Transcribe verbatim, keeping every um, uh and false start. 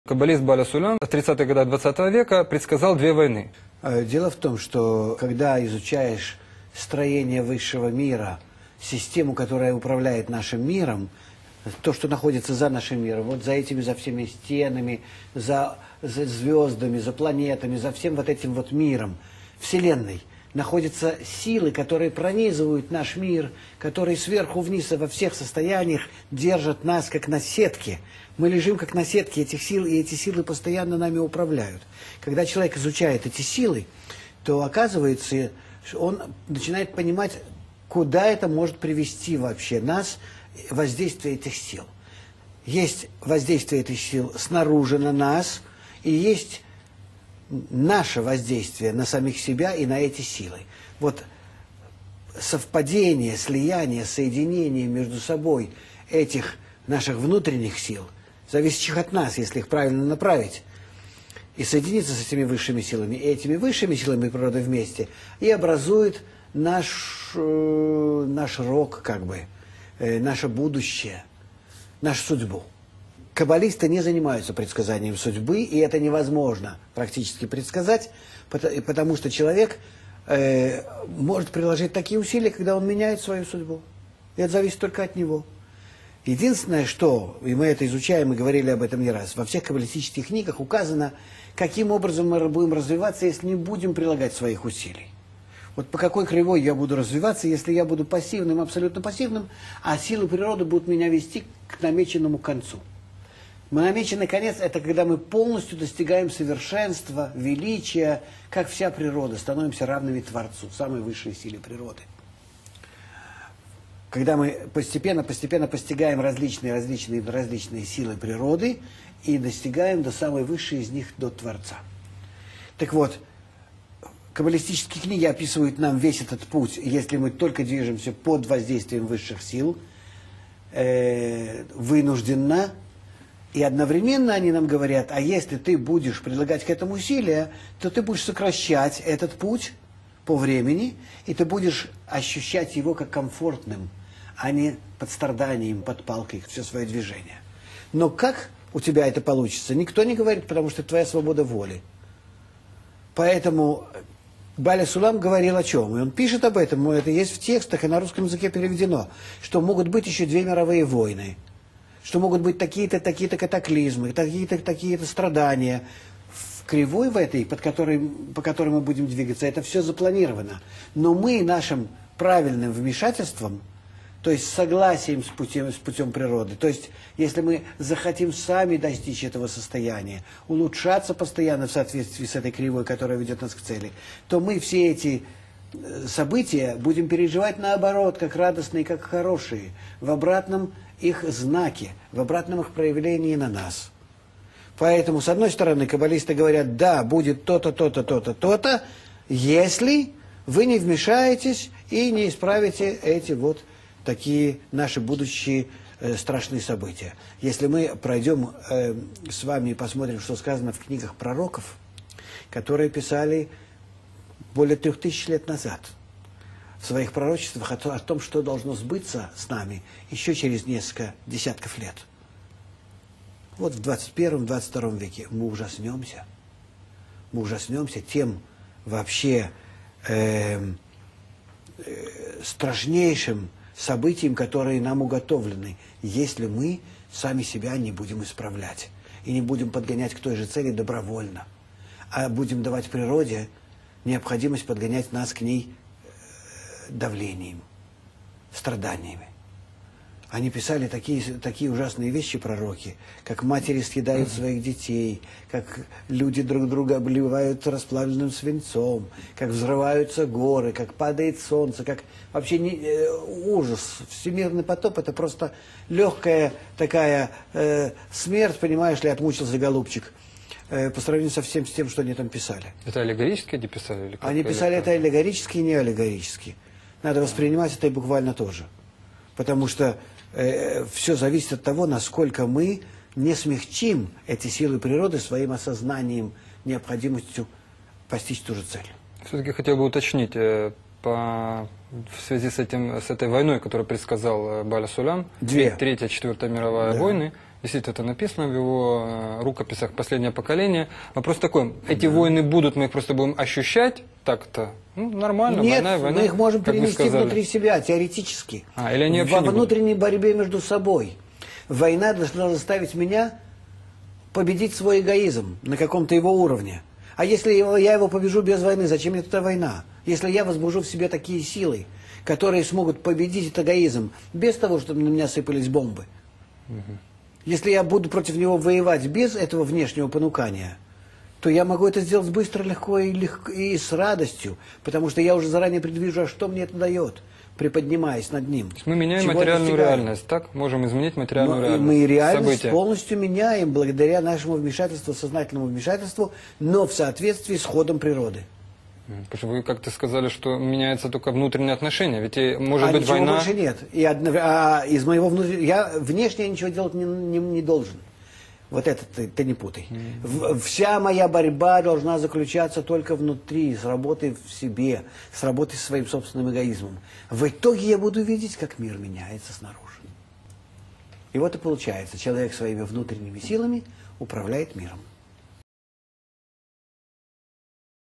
Каббалист Баля Сулям в тридцатых годах двадцатого века предсказал две войны. Дело в том, что когда изучаешь строение высшего мира, систему, которая управляет нашим миром, то, что находится за нашим миром, вот за этими, за всеми стенами, за, за звездами, за планетами, за всем вот этим вот миром, Вселенной, находятся силы, которые пронизывают наш мир, которые сверху вниз во всех состояниях держат нас как на сетке. Мы лежим как на сетке этих сил, и эти силы постоянно нами управляют. Когда человек изучает эти силы, то оказывается, он начинает понимать, куда это может привести вообще нас, воздействие этих сил. Есть воздействие этих сил снаружи на нас, и есть наше воздействие на самих себя и на эти силы. Вот совпадение, слияние, соединение между собой этих наших внутренних сил, зависящих от нас, если их правильно направить, и соединиться с этими высшими силами, и этими высшими силами природы вместе, и образует наш, э, наш рок, как бы, э, наше будущее, нашу судьбу. Каббалисты не занимаются предсказанием судьбы, и это невозможно практически предсказать, потому что человек э, может приложить такие усилия, когда он меняет свою судьбу. И это зависит только от него. Единственное, что, и мы это изучаем и говорили об этом не раз, во всех каббалистических книгах указано, каким образом мы будем развиваться, если не будем прилагать своих усилий. Вот по какой кривой я буду развиваться, если я буду пассивным, абсолютно пассивным, а силы природы будут меня вести к намеченному концу. Намеченный конец – это когда мы полностью достигаем совершенства, величия, как вся природа, становимся равными Творцу, самой высшей силе природы. Когда мы постепенно-постепенно постигаем различные, различные, различные силы природы и достигаем до самой высшей из них, до Творца. Так вот, каббалистические книги описывают нам весь этот путь, если мы только движемся под воздействием высших сил, э, вынужденно. И одновременно они нам говорят, а если ты будешь прилагать к этому усилия, то ты будешь сокращать этот путь по времени, и ты будешь ощущать его как комфортным, а не под страданием, под палкой, все свое движение. Но как у тебя это получится, никто не говорит, потому что это твоя свобода воли. Поэтому Баля Сулям говорил о чем? И он пишет об этом, это есть в текстах, и на русском языке переведено, что могут быть еще две мировые войны, что могут быть такие-то, такие-то катаклизмы, такие-то, такие-то страдания. В кривой в этой, под которой, по которой мы будем двигаться, это все запланировано. Но мы нашим правильным вмешательством, то есть согласием с путем, с путем природы, то есть если мы захотим сами достичь этого состояния, улучшаться постоянно в соответствии с этой кривой, которая ведет нас к цели, то мы все эти события будем переживать наоборот, как радостные, как хорошие, в обратном их знаке, в обратном их проявлении на нас. Поэтому, с одной стороны, каббалисты говорят, да, будет то-то, то-то, то-то, то-то, если вы не вмешаетесь и не исправите эти вот такие наши будущие э, страшные события. Если мы пройдем э, с вами и посмотрим, что сказано в книгах пророков, которые писали более трех тысяч лет назад, в своих пророчествах о том, что должно сбыться с нами еще через несколько десятков лет. Вот в двадцать первом — двадцать втором веке мы ужаснемся. Мы ужаснемся тем вообще э, э, страшнейшим событиям, которые нам уготовлены, если мы сами себя не будем исправлять и не будем подгонять к той же цели добровольно, а будем давать природе необходимость подгонять нас к ней давлением, страданиями. Они писали такие, такие ужасные вещи, пророки, как матери съедают своих детей, как люди друг друга обливают расплавленным свинцом, как взрываются горы, как падает солнце, как вообще не, э, ужас. Всемирный потоп – это просто легкая такая э, смерть, понимаешь ли, отмучился голубчик, э, по сравнению со всем с тем, что они там писали. Это аллегорически они писали? Или как? Они писали это аллегорически и не аллегорически. Надо воспринимать это и буквально тоже. Потому что э, все зависит от того, насколько мы не смягчим эти силы природы своим осознанием, необходимостью постичь ту же цель. Все-таки хотел бы уточнить, э, по, в связи с, этим, с этой войной, которую предсказал Баля Сулям, Две. Третья, Четвертая мировая Да. войны, Действительно, это написано в его э, рукописях «Последнее поколение». Вопрос такой, эти да. войны будут, мы их просто будем ощущать так-то? Ну, нормально, Нет, война, война, мы их можем как перенести внутри себя, теоретически. А, или они Во не внутренней будут? борьбе между собой. Война должна заставить меня победить свой эгоизм на каком-то его уровне. А если я его побежу без войны, зачем мне эта война? Если я возбужу в себе такие силы, которые смогут победить этот эгоизм, без того, чтобы на меня сыпались бомбы. Угу. Если я буду против него воевать без этого внешнего понукания, то я могу это сделать быстро, легко и, легко, и с радостью, потому что я уже заранее предвижу, а что мне это дает, приподнимаясь над ним. То есть мы меняем Чего материальную достигаем. реальность, так? Можем изменить материальную Но реальность. мы реальность события. полностью меняем благодаря нашему вмешательству, сознательному вмешательству, но в соответствии с ходом природы. Потому что вы как-то сказали, что меняется только внутренние отношения, ведь и, может а быть ничего война... больше нет. И одно, а из моего внутреннего... Я внешне ничего делать не, не, не должен. Вот это ты, ты не путай. Mm-hmm. Вся моя борьба должна заключаться только внутри, с работой в себе, с работой со своим собственным эгоизмом. В итоге я буду видеть, как мир меняется снаружи. И вот и получается, человек своими внутренними силами управляет миром.